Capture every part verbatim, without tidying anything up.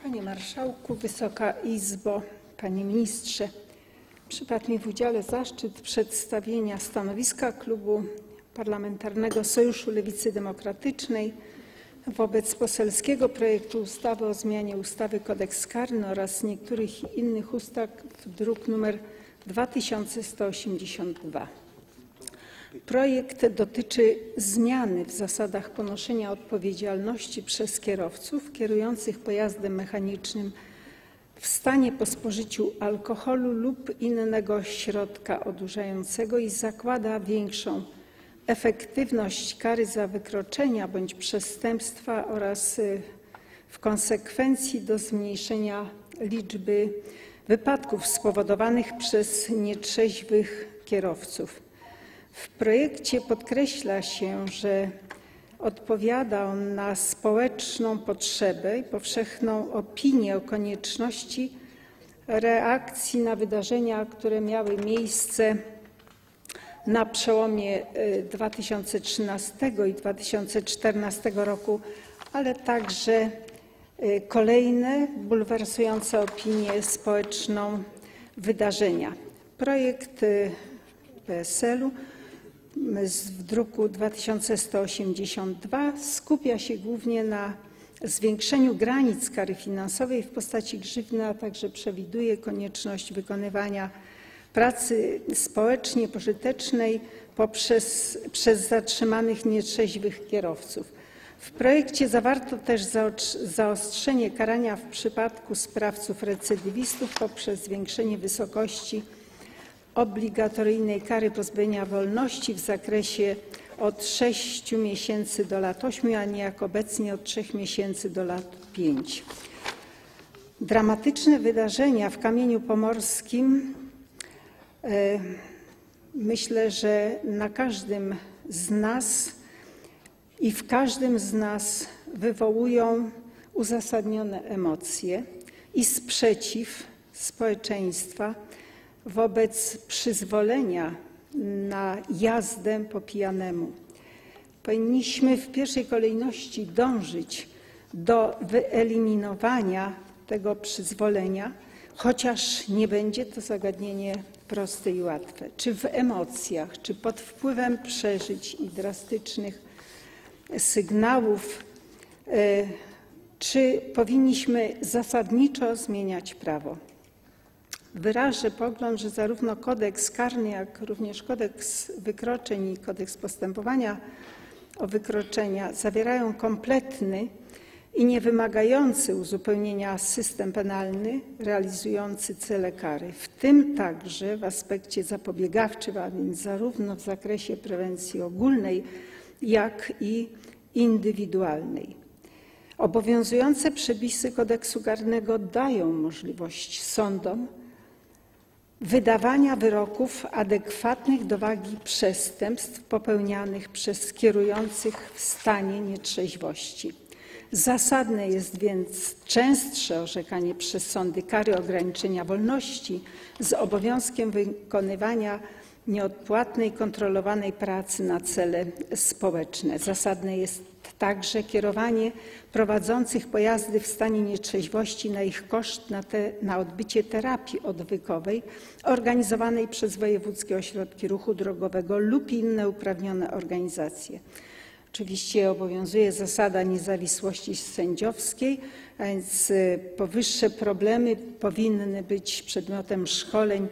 Panie Marszałku, Wysoka Izbo, Panie Ministrze! Przypadł mi w udziale zaszczyt przedstawienia stanowiska Klubu Parlamentarnego Sojuszu Lewicy Demokratycznej wobec poselskiego projektu ustawy o zmianie ustawy Kodeks karny oraz niektórych innych ustaw, druk nr dwa tysiące sto osiemdziesiąt dwa. Projekt dotyczy zmiany w zasadach ponoszenia odpowiedzialności przez kierowców kierujących pojazdem mechanicznym w stanie po spożyciu alkoholu lub innego środka odurzającego i zakłada większą efektywność kary za wykroczenia bądź przestępstwa oraz w konsekwencji do zmniejszenia liczby wypadków spowodowanych przez nietrzeźwych kierowców. W projekcie podkreśla się, że odpowiada on na społeczną potrzebę i powszechną opinię o konieczności reakcji na wydarzenia, które miały miejsce na przełomie dwa tysiące trzynastego i dwa tysiące czternastego roku, ale także kolejne bulwersujące opinię społeczną wydarzenia. Projekt P S L-u w druku dwa tysiące sto osiemdziesiąt dwa skupia się głównie na zwiększeniu granic kary finansowej w postaci grzywny, a także przewiduje konieczność wykonywania pracy społecznie pożytecznej poprzez, przez zatrzymanych nietrzeźwych kierowców. W projekcie zawarto też zaostrzenie karania w przypadku sprawców recydywistów poprzez zwiększenie wysokości obligatoryjnej kary pozbawienia wolności w zakresie od sześciu miesięcy do lat ośmiu, a nie jak obecnie od trzech miesięcy do lat pięciu. Dramatyczne wydarzenia w Kamieniu Pomorskim myślę, że na każdym z nas i w każdym z nas wywołują uzasadnione emocje i sprzeciw społeczeństwa wobec przyzwolenia na jazdę po pijanemu. Powinniśmy w pierwszej kolejności dążyć do wyeliminowania tego przyzwolenia, chociaż nie będzie to zagadnienie proste i łatwe. Czy w emocjach, czy pod wpływem przeżyć i drastycznych sygnałów, czy powinniśmy zasadniczo zmieniać prawo? Wyrażę pogląd, że zarówno kodeks karny, jak również kodeks wykroczeń i kodeks postępowania o wykroczenia zawierają kompletny i niewymagający uzupełnienia system penalny realizujący cele kary, w tym także w aspekcie zapobiegawczym, a więc zarówno w zakresie prewencji ogólnej, jak i indywidualnej. Obowiązujące przepisy kodeksu karnego dają możliwość sądom wydawania wyroków adekwatnych do wagi przestępstw popełnianych przez kierujących w stanie nietrzeźwości. Zasadne jest więc częstsze orzekanie przez sądy kary ograniczenia wolności z obowiązkiem wykonywania nieodpłatnej, kontrolowanej pracy na cele społeczne. Zasadne jest także kierowanie prowadzących pojazdy w stanie nietrzeźwości na ich koszt na, te, na odbycie terapii odwykowej organizowanej przez wojewódzkie ośrodki ruchu drogowego lub inne uprawnione organizacje. Oczywiście obowiązuje zasada niezawisłości sędziowskiej, a więc powyższe problemy powinny być przedmiotem szkoleń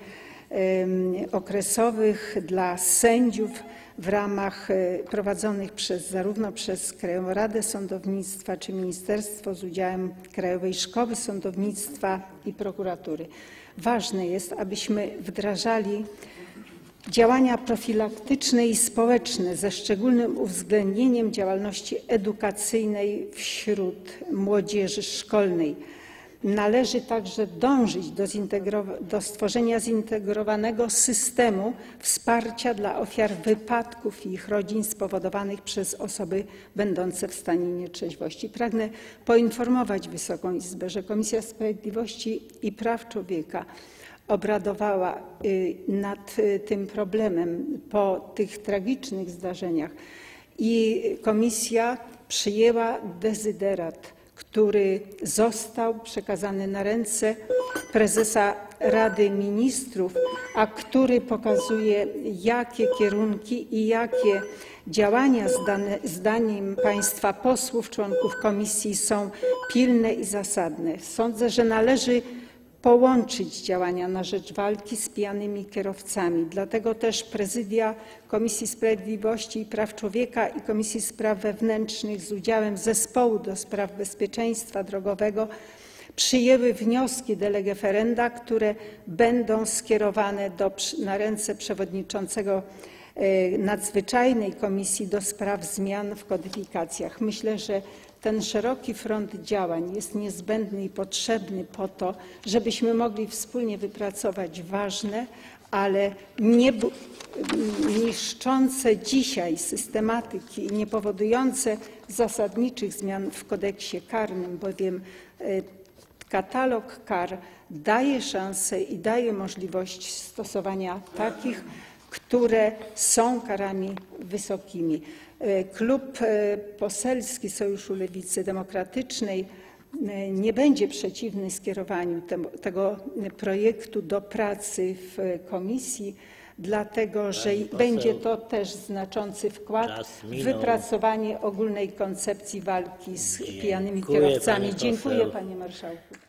okresowych dla sędziów w ramach prowadzonych przez, zarówno przez Krajową Radę Sądownictwa czy Ministerstwo z udziałem Krajowej Szkoły Sądownictwa i Prokuratury. Ważne jest, abyśmy wdrażali działania profilaktyczne i społeczne ze szczególnym uwzględnieniem działalności edukacyjnej wśród młodzieży szkolnej. Należy także dążyć do, do stworzenia zintegrowanego systemu wsparcia dla ofiar wypadków i ich rodzin spowodowanych przez osoby będące w stanie nietrzeźwości. Pragnę poinformować Wysoką Izbę, że Komisja Sprawiedliwości i Praw Człowieka obradowała nad tym problemem po tych tragicznych zdarzeniach i komisja przyjęła dezyderat który został przekazany na ręce prezesa Rady Ministrów, a który pokazuje, jakie kierunki i jakie działania zdaniem państwa posłów, członków komisji są pilne i zasadne. Sądzę, że należy połączyć działania na rzecz walki z pijanymi kierowcami. Dlatego też prezydia Komisji Sprawiedliwości i Praw Człowieka i Komisji Spraw Wewnętrznych z udziałem Zespołu do spraw bezpieczeństwa drogowego przyjęły wnioski de lege ferenda, które będą skierowane do, na ręce przewodniczącego Nadzwyczajnej Komisji do spraw zmian w kodyfikacjach. Myślę, że ten szeroki front działań jest niezbędny i potrzebny po to, żebyśmy mogli wspólnie wypracować ważne, ale nie niszczące dzisiaj systematyki i nie powodujące zasadniczych zmian w kodeksie karnym, bowiem katalog kar daje szansę i daje możliwość stosowania takich, które są karami wysokimi. Klub Poselski Sojuszu Lewicy Demokratycznej nie będzie przeciwny skierowaniu tego projektu do pracy w komisji, dlatego że będzie to też znaczący wkład w wypracowanie ogólnej koncepcji walki z pijanymi kierowcami. Dziękuję, panie marszałku.